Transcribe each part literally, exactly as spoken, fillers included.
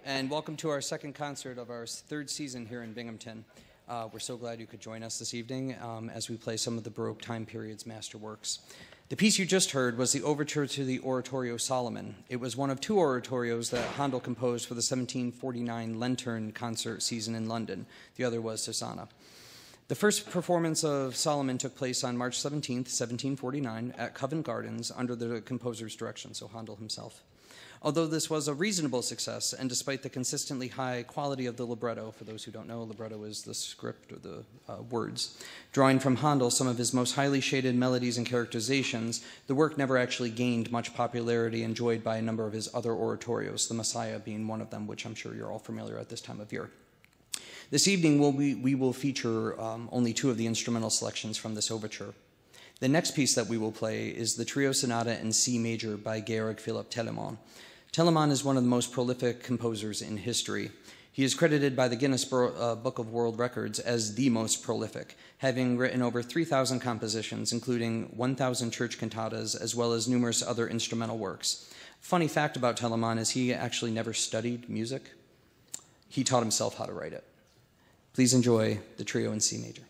and welcome to our second concert of our third season here in Binghamton. Uh, we're so glad you could join us this evening um, as we play some of the Baroque time period's masterworks. The piece you just heard was the Overture to the Oratorio Solomon. It was one of two oratorios that Handel composed for the seventeen forty-nine Lantern concert season in London. The other was Susanna. The first performance of Solomon took place on March seventeenth, seventeen forty-nine at Covent Gardens under the composer's direction, so Handel himself. Although this was a reasonable success, and despite the consistently high quality of the libretto, for those who don't know, libretto is the script or the uh, words, drawing from Handel some of his most highly shaded melodies and characterizations, the work never actually gained much popularity enjoyed by a number of his other oratorios, the Messiah being one of them, which I'm sure you're all familiar at this time of year. This evening, we'll be, we will feature um, only two of the instrumental selections from this overture. The next piece that we will play is the Trio Sonata in C major by Georg Philipp Telemann. Telemann is one of the most prolific composers in history. He is credited by the Guinness Book of World Records as the most prolific, having written over three thousand compositions, including one thousand church cantatas, as well as numerous other instrumental works. Funny fact about Telemann is he actually never studied music. He taught himself how to write it. Please enjoy the Trio in C major.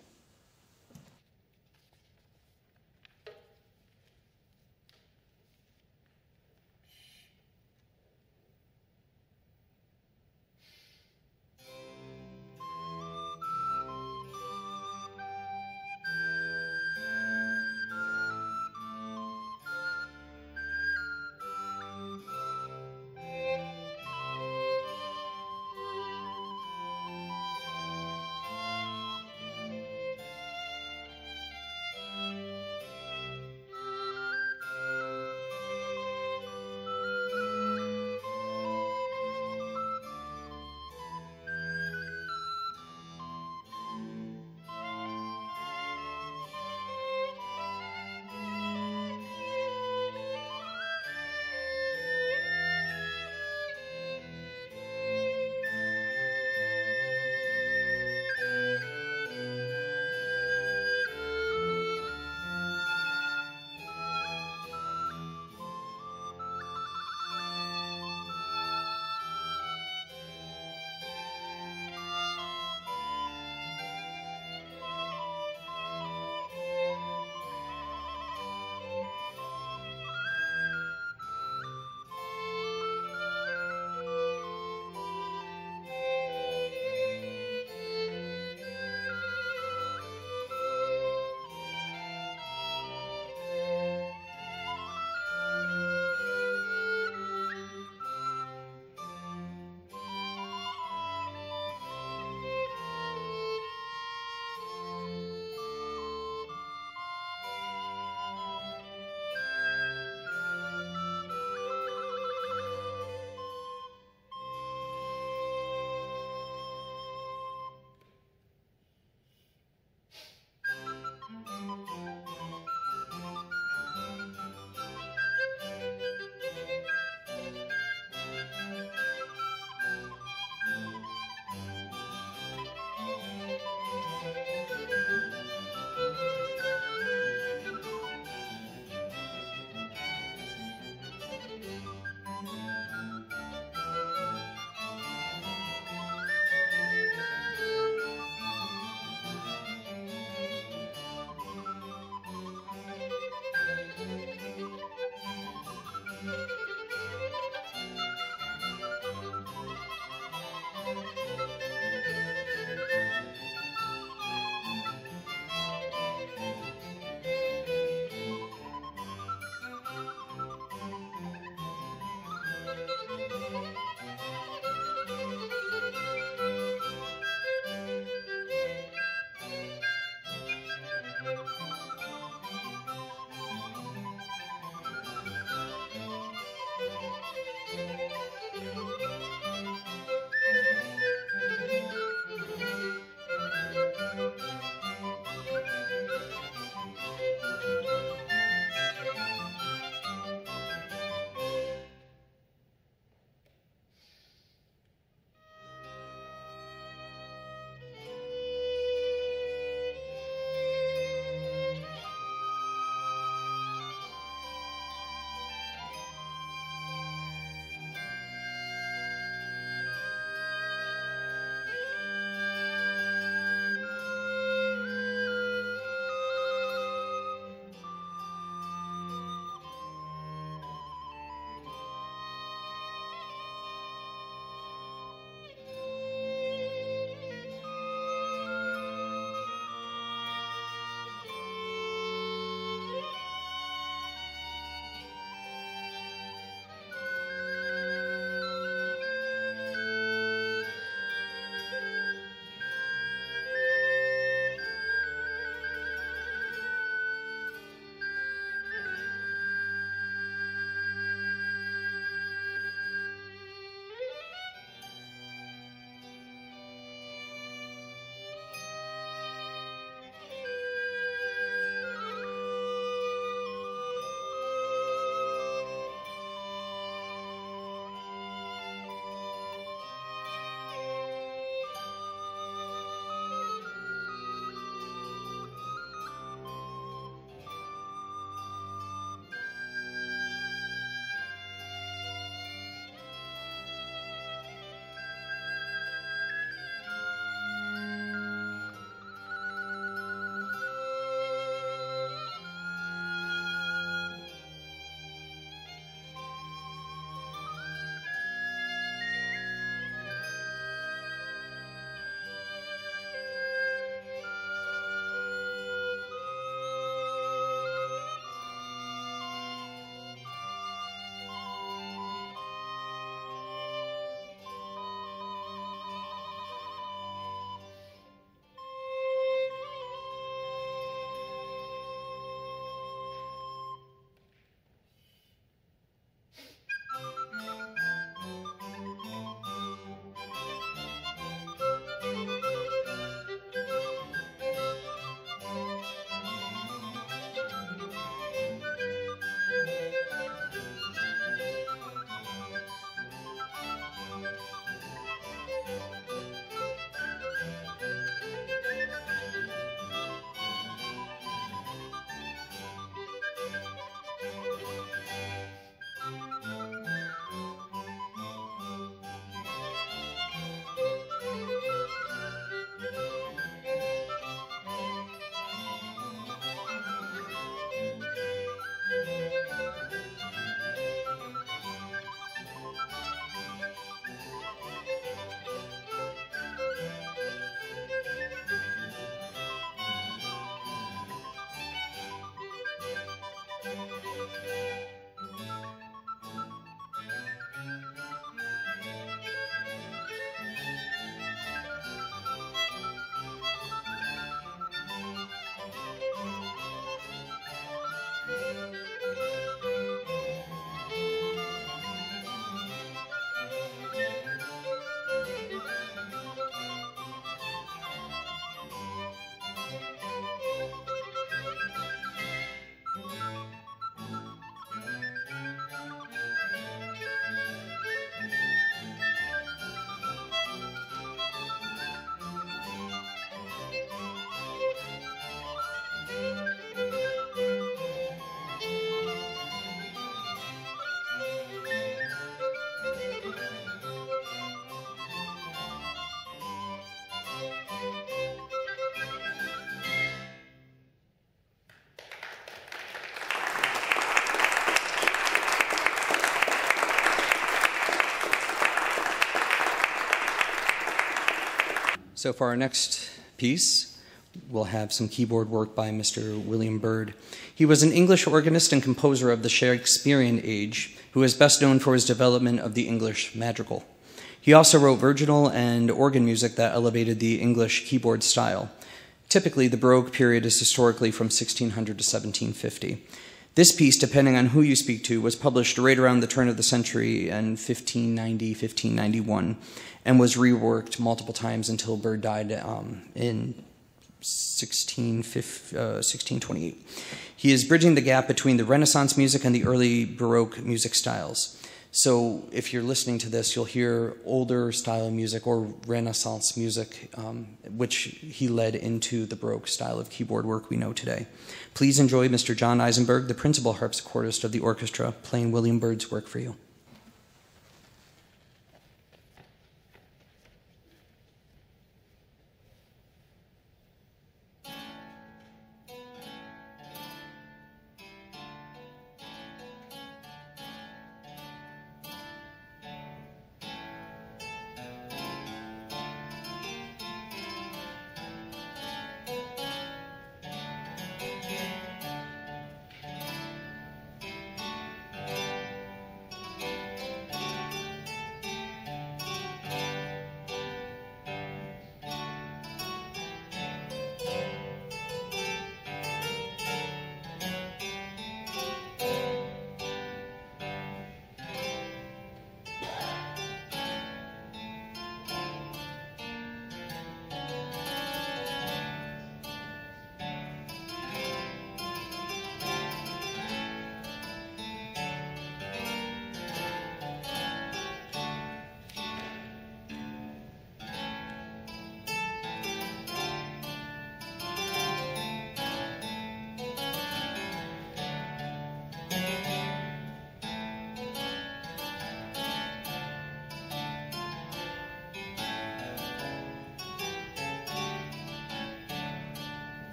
So for our next piece, we'll have some keyboard work by Mister William Byrd. He was an English organist and composer of the Shakespearean age, who is best known for his development of the English madrigal. He also wrote virginal and organ music that elevated the English keyboard style. Typically, the Baroque period is historically from sixteen hundred to seventeen fifty. This piece, depending on who you speak to, was published right around the turn of the century in fifteen ninety, fifteen ninety-one, and was reworked multiple times until Byrd died um, in sixteen twenty-eight. He is bridging the gap between the Renaissance music and the early Baroque music styles. So if you're listening to this, you'll hear older style music or Renaissance music, um, which he led into the Baroque style of keyboard work we know today. Please enjoy Mister John Eisenberg, the principal harpsichordist of the orchestra, playing William Byrd's work for you.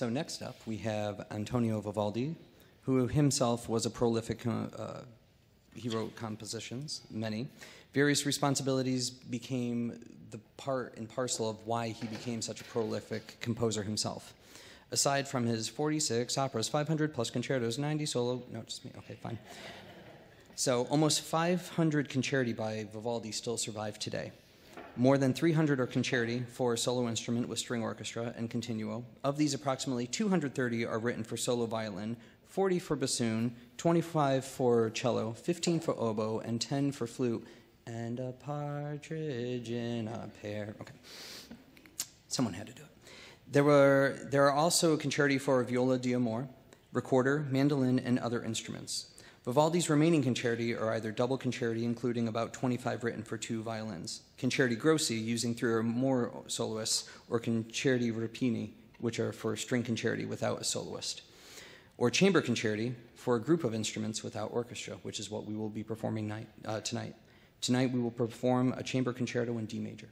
So next up, we have Antonio Vivaldi, who himself was a prolific, uh, he wrote compositions, many. Various responsibilities became the part and parcel of why he became such a prolific composer himself. Aside from his forty-six operas, five hundred plus concertos, ninety solo, no, just me, okay, fine. So almost five hundred concerti by Vivaldi still survive today. More than three hundred are concerti for solo instrument with string orchestra and continuo. Of these, approximately two hundred thirty are written for solo violin, forty for bassoon, twenty-five for cello, fifteen for oboe, and ten for flute, and a partridge in a pear. Okay. Someone had to do it. There were there are also concerti for viola d'amore, recorder, mandolin, and other instruments. Vivaldi's remaining concerti are either double concerti, including about twenty-five written for two violins, concerti grossi, using three or more soloists, or concerti rapini, which are for string concerti without a soloist, or chamber concerti for a group of instruments without orchestra, which is what we will be performing night, uh, tonight. Tonight we will perform a chamber concerto in D major.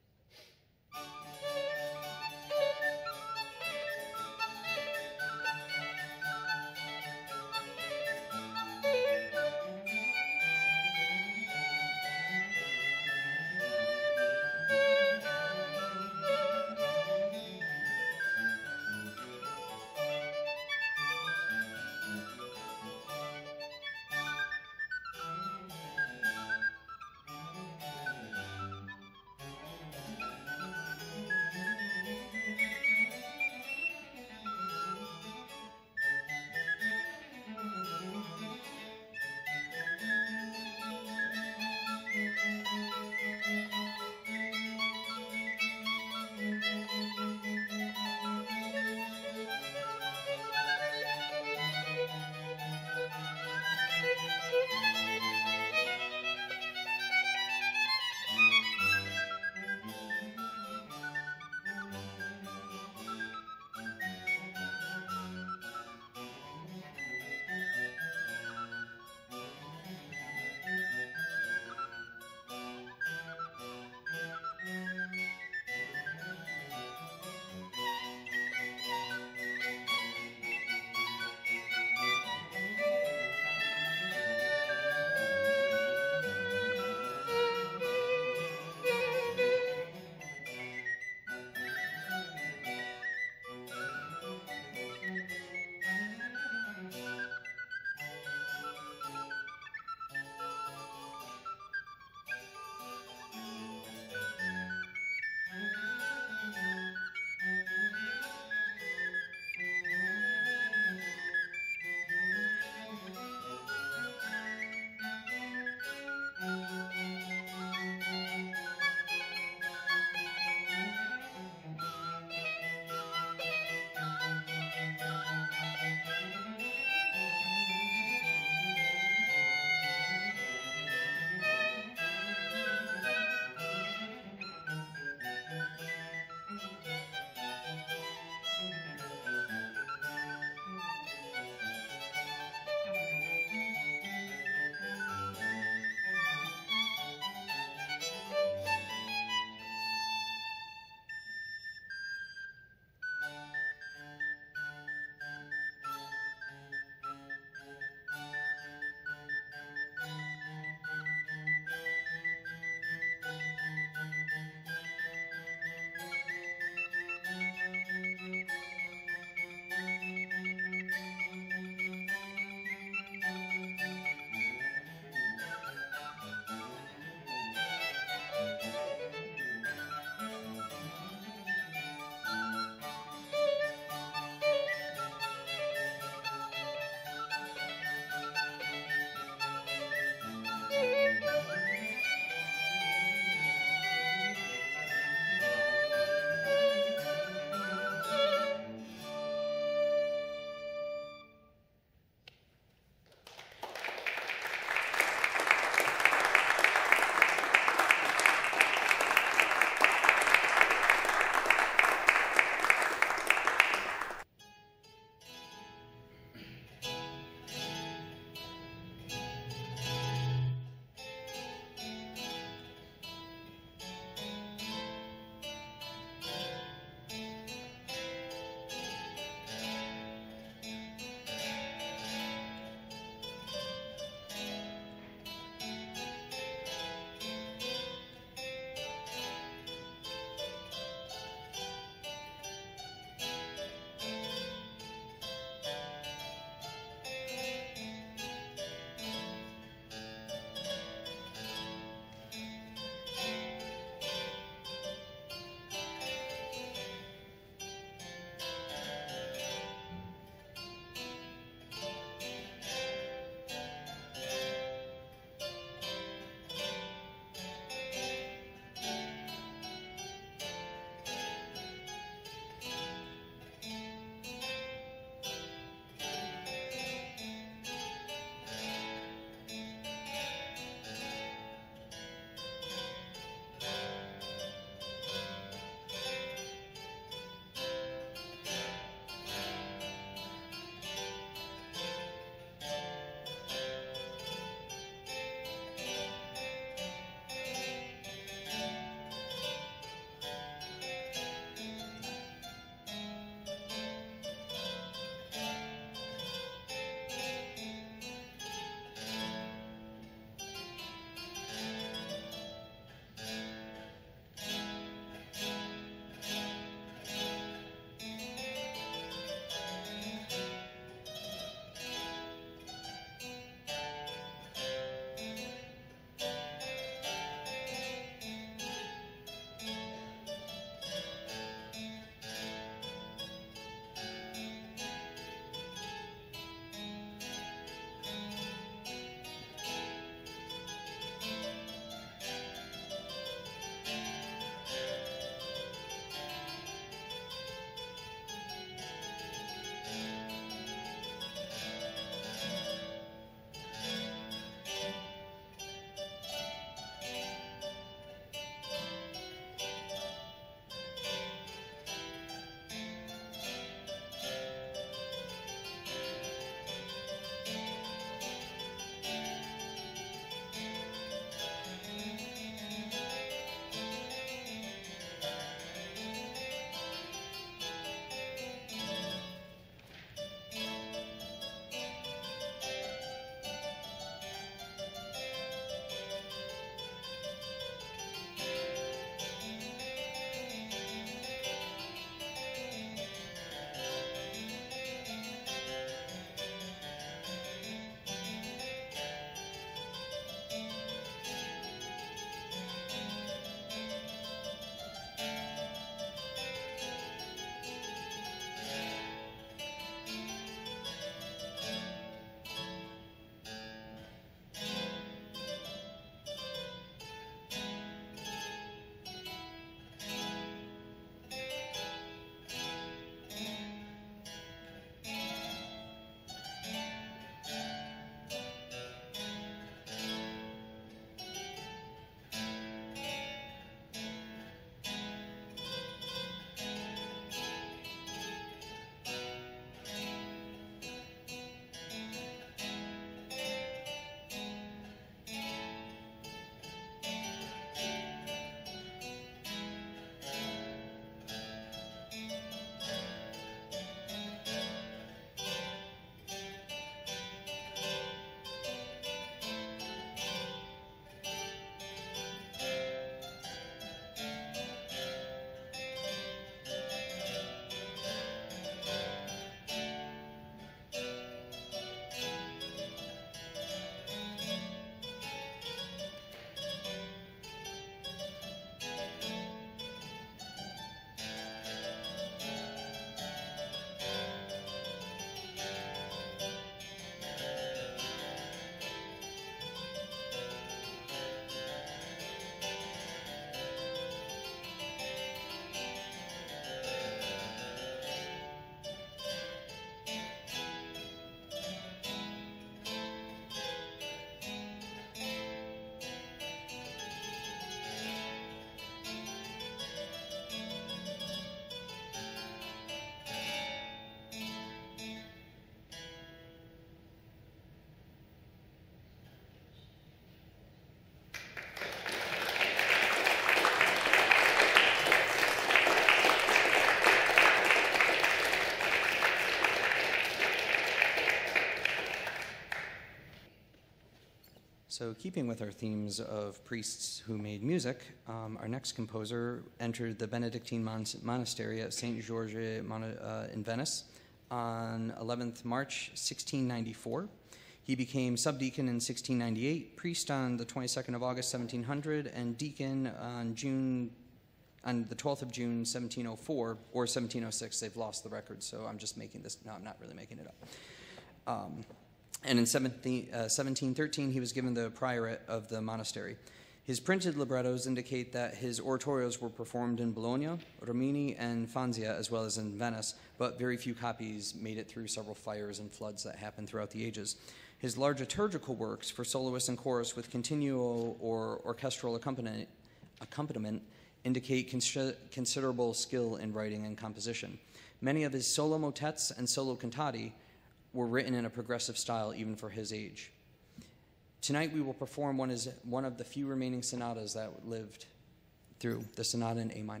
keeping with our themes of priests who made music, um, our next composer entered the Benedictine mon monastery at Saint George uh, in Venice on eleventh March sixteen ninety-four. He became subdeacon in sixteen ninety-eight, priest on the twenty-second of August seventeen hundred, and deacon on June on the twelfth of June seventeen oh four or seventeen oh six. They've lost the record, so I'm just making this. No, I'm not really making it up. Um, and in seventeen thirteen, he was given the priorate of the monastery. His printed librettos indicate that his oratorios were performed in Bologna, Rimini, and Faenza, as well as in Venice, but very few copies made it through several fires and floods that happened throughout the ages. His large liturgical works for soloist and chorus with continuo or orchestral accompaniment, accompaniment indicate cons considerable skill in writing and composition. Many of his solo motets and solo cantati were written in a progressive style even for his age. Tonight we will perform one, is, one of the few remaining sonatas that lived through, the sonata in A minor.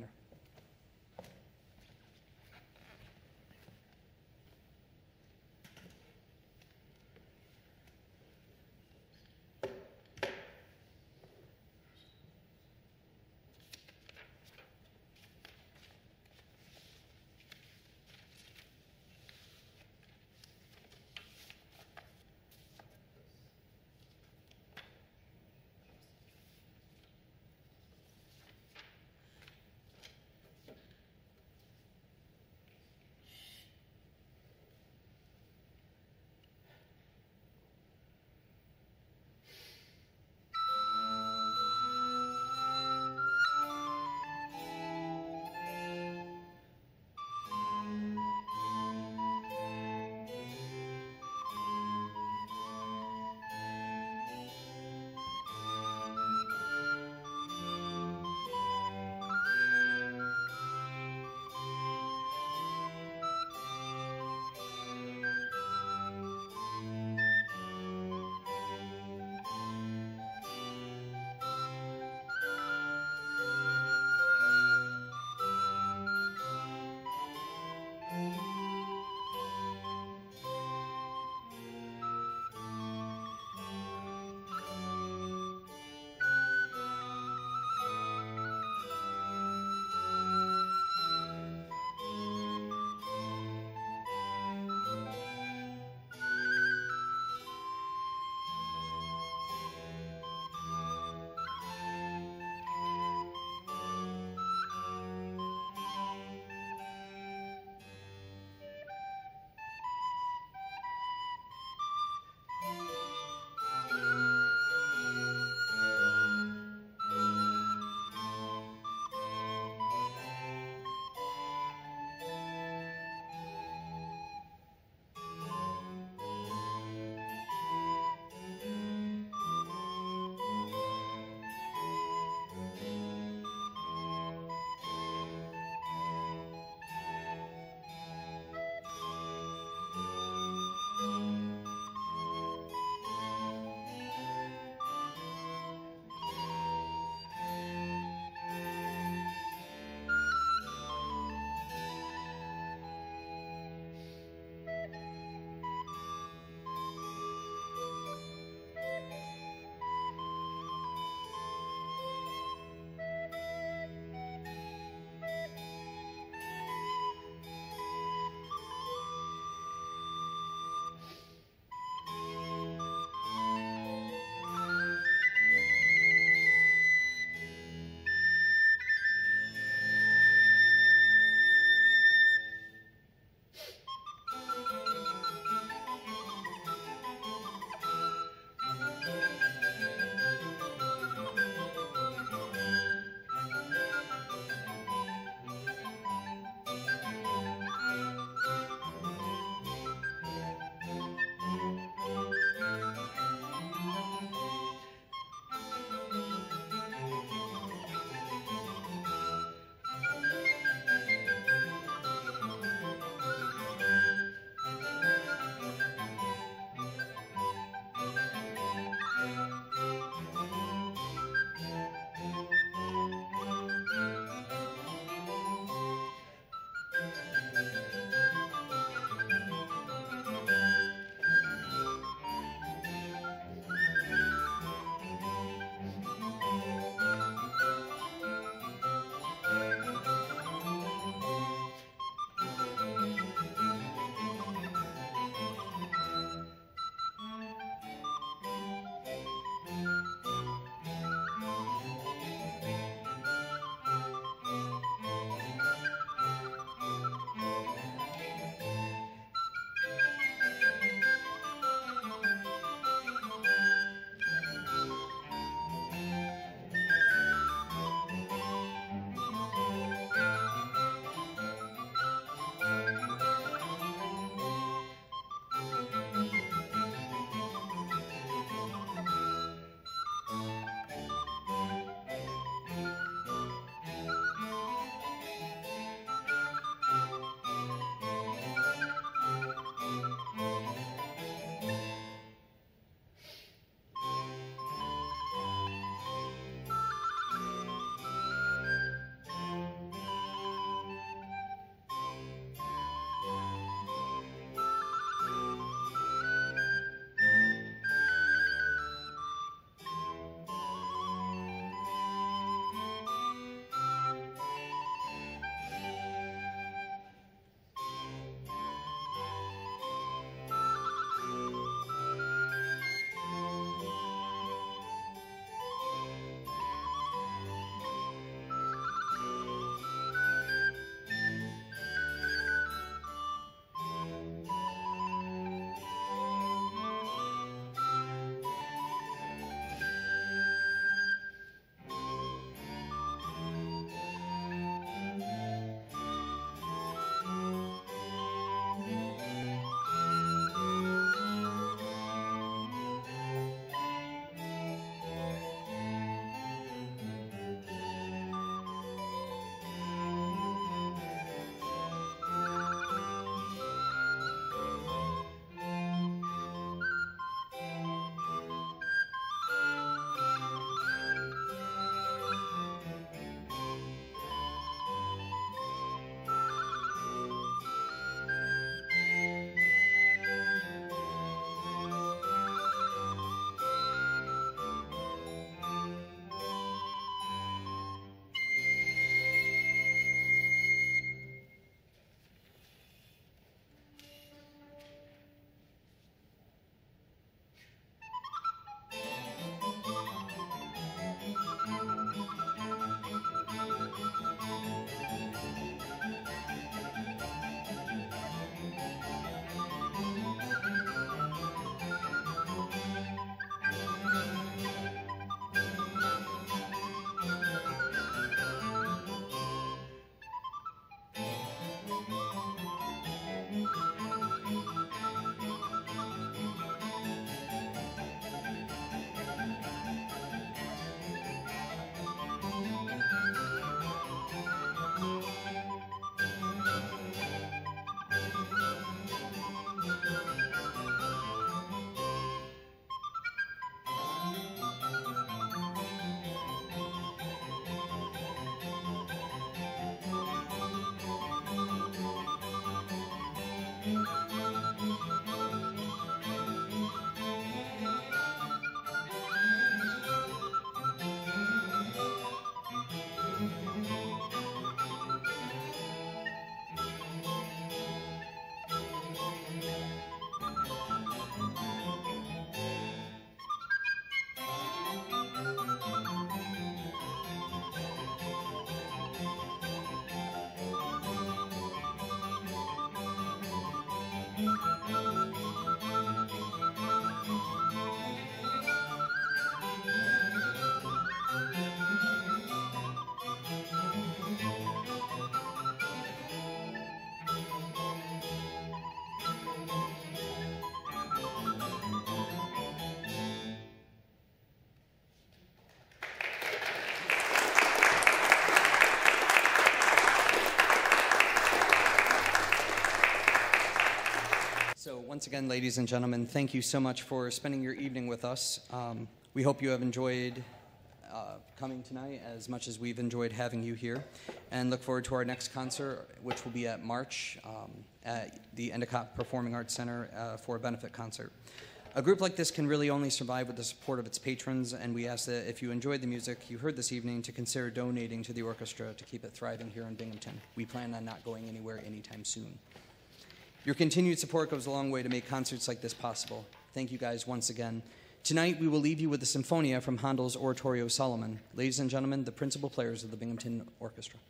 once again, ladies and gentlemen, thank you so much for spending your evening with us. Um, we hope you have enjoyed uh, coming tonight as much as we've enjoyed having you here, and look forward to our next concert, which will be at March um, at the Endicott Performing Arts Center uh, for a benefit concert. A group like this can really only survive with the support of its patrons, and we ask that if you enjoyed the music you heard this evening, to consider donating to the orchestra to keep it thriving here in Binghamton. We plan on not going anywhere anytime soon. Your continued support goes a long way to make concerts like this possible. Thank you guys once again. Tonight we will leave you with the Sinfonia from Handel's Oratorio Solomon. Ladies and gentlemen, the principal players of the Binghamton Orchestra.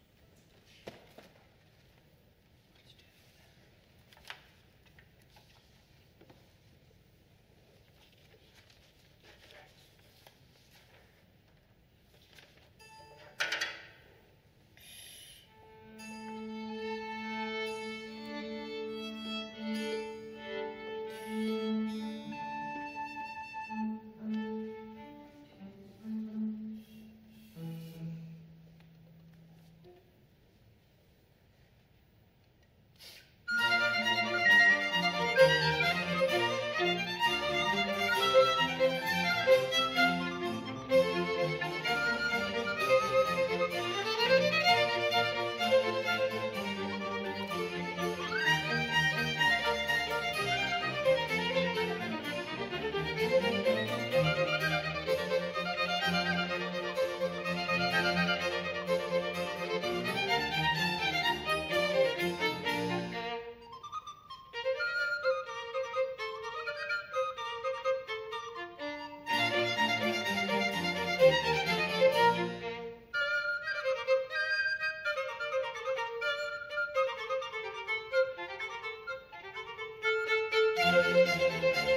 Thank you.